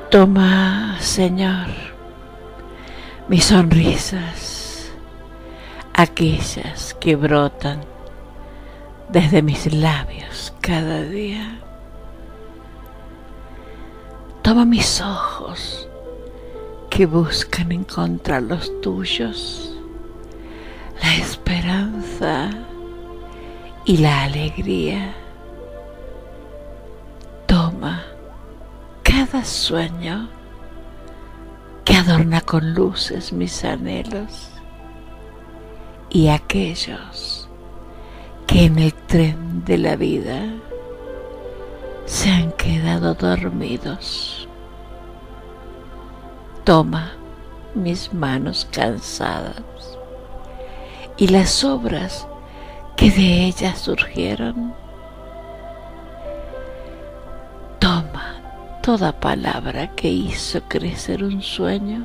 Toma, Señor, mis sonrisas, aquellas que brotan desde mis labios cada día. Toma mis ojos que buscan encontrar los tuyos, la esperanza y la alegría. Toma cada sueño que adorna con luces mis anhelos y aquellos que en el tren de la vida se han quedado dormidos. Toma mis manos cansadas y las obras que de ellas surgieron. Toma toda palabra que hizo crecer un sueño.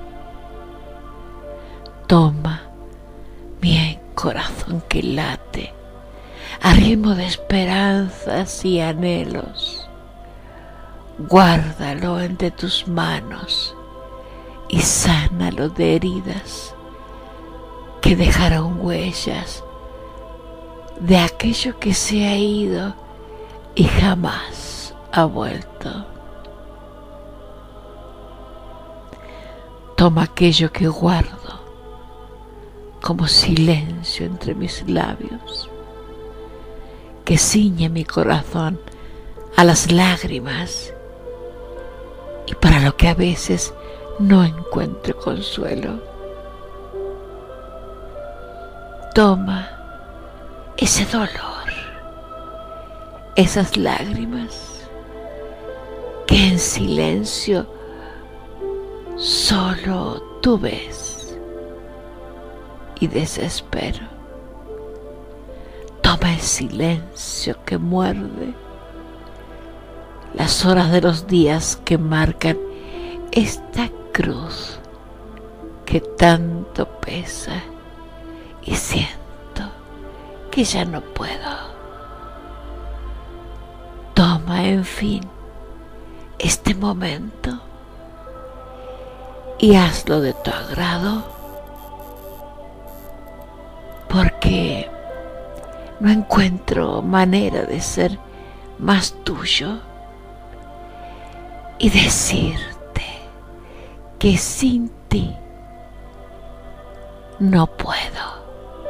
Toma mi corazón que late a ritmo de esperanzas y anhelos. Guárdalo entre tus manos y sánalo de heridas que dejaron huellas de aquello que se ha ido y jamás ha vuelto. Toma aquello que guardo como silencio entre mis labios, que ciñe mi corazón a las lágrimas y para lo que a veces no encuentro consuelo. Toma ese dolor, esas lágrimas que en silencio solo tú ves y desespero. Toma el silencio que muerde, las horas de los días que marcan esta cruz que tanto pesa y siento que ya no puedo. Toma, en fin, este momento y hazlo de tu agrado, porque no encuentro manera de ser más tuyo y decirte que sin ti no puedo.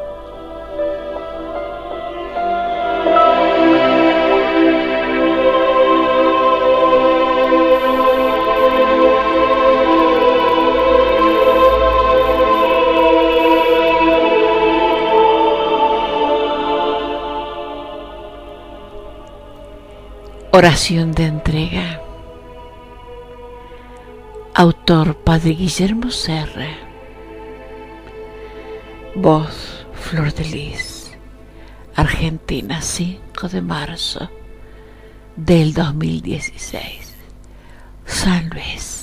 Oración de entrega. Autor Padre Guillermo Serra. Voz Flor de Lis. Argentina, 5 de marzo del 2016. San Luis.